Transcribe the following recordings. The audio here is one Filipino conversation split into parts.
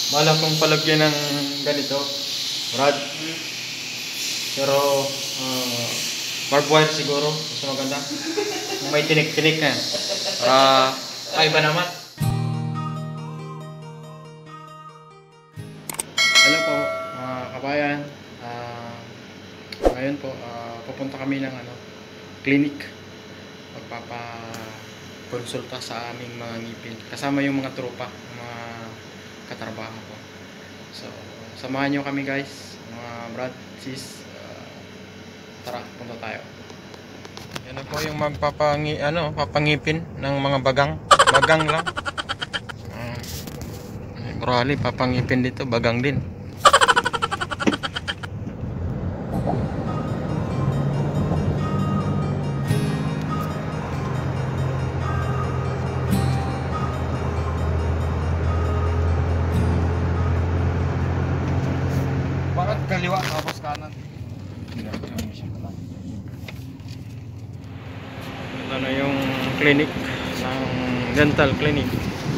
Balak kong palagyan ng ganito, rod. Pero barbed wire siguro, mas maganda. May tinik-tinik na. Para iba naman. Hello po, mga kabayan. Ngayon po, pupunta kami ng clinic. Magpapakonsulta sa aming mga ngipin. Kasama yung mga tropa, mga katrabaho ko. So, samahan nyo kami guys, mga brad, sis. Tara, punta tayo. Yan na po yung papangipin ng mga bagang. Bagang lang. Brali, papangipin dito, bagang din. Bakit kaliwa tapos kanan? Ano yung clinic ng dental clinic.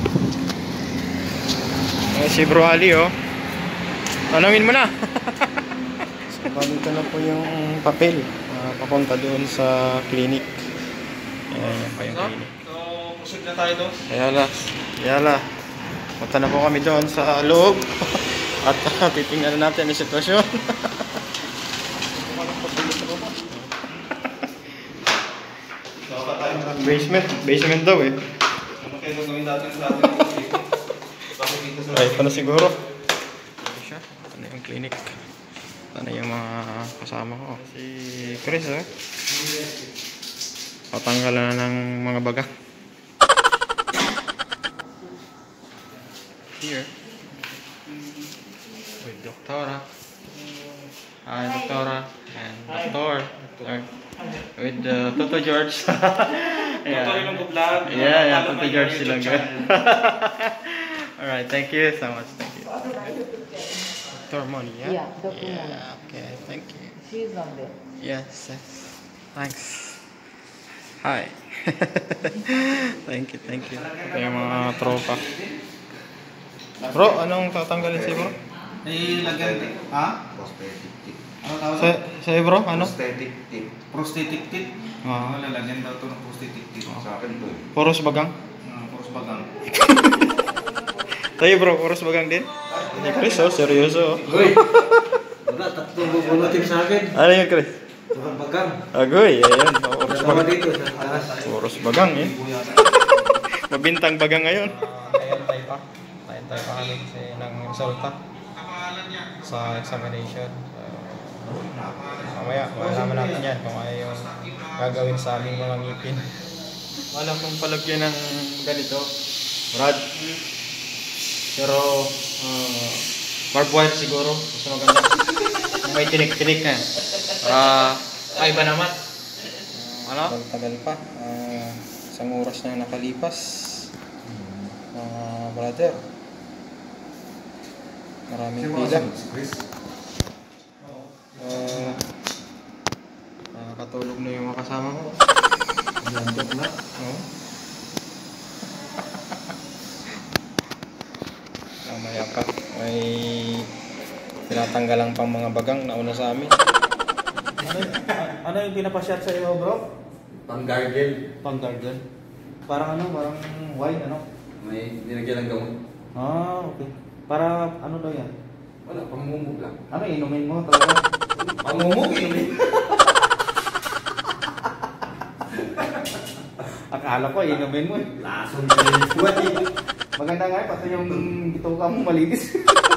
Si Bro Ali tanungin mo na. So balito na po yung papel papunta doon sa clinic. Yan pa yung clinic. So proceed na tayo doon. Yala. Punta na po kami doon sa loob. At titingnan natin ang sitwasyon. Basement daw eh. Ano kaya gagawin natin sa atin dito? Bakit dito sa... Ay, paano siguro? Ito siya. Ano yung clinic? Ano yung mga kasama ko? Si Chris patanggalan na ng mga baga. Here. With Doktora. Hi, Doktora. And Doktor. With Toto George. Yeah, Toto George silang gan. Alright, thank you so much. Thank you. Dr. Moni, yeah? Yeah, Dr. Moni. Okay, thank you. She's on there. Yes. Thanks. Hi. Thank you. Ito yung mga tropa. Bro, anong tatanggalin si bro? lagyan ha? Prosthetic tip. Ano tawag? Sa bro, ano? Prosthetic tip. Prosthetic tip? Oo. Lalagyan daw ito ng prosthetic tip. Sa akin to. Poros bagang? Poros bagang. Tayo bro, poros bagang din? Hindi Chris, seryoso. Hoy! Wala, tatlong bubunutin sa akin. Ano yung Chris? Tukang bagang. Agoy, ayan. Poros Sama bagang. dito sa taas. Poros bagang eh. Mabintang bagang ngayon. Nahintay pa kami kasi ng resulta sa examination. Mamaya, malaman natin yan kung ano yung gagawin sa aming mga ngipin. Alam kong palagyan ng ganito, rod. Pero, barbed wire siguro, mas maganda. May tinik-tinik na. Para iba naman. Tagal pa. Isang oras na nakalipas. Brother. Maraming pila. Nakakatulog na yung mga kasama ko. Landok na. Mamaya pa. May tinatanggalang pang mga bagang nauna sa amin. Ano yung pinapashot sa iyo, bro? Pang-gargle. Pang-garden. Parang parang wine, May nilagyan ng gamot. Okay. Para ano daw yan? Wala, pangmumog lang. Ano, inumin mo talaga? Pangmumog, inumin. Akala ko, inumin mo eh. Lasong ka rin buwan eh. Maganda nga, pati yung gituka mo malinis.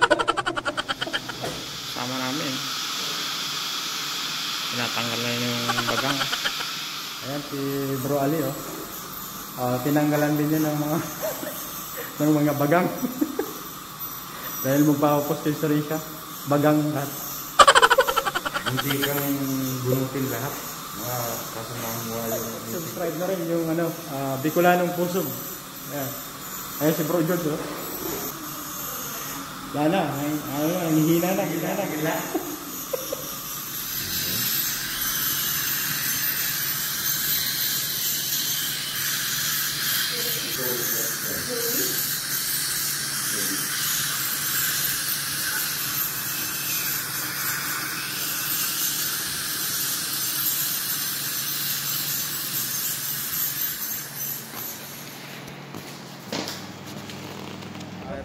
Sama namin. Tinatanggal na yung bagang. Ayan si Bro Ali tinanggalan din yun ng mga ng mga bagang. Dahil magpapapos sa rin siya. Bagang lahat. Hindi kang bunutin lahat. Mga kasamahan mo yung... Subscribe na rin yung Bicolanong Pusog. Ayan. Ayan si Bro George Wala na. Hihina na.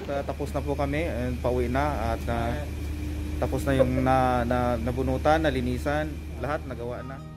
tapos na po kami and pauwi na at tapos na yung nabunutan, nalinisan, lahat nagawa na.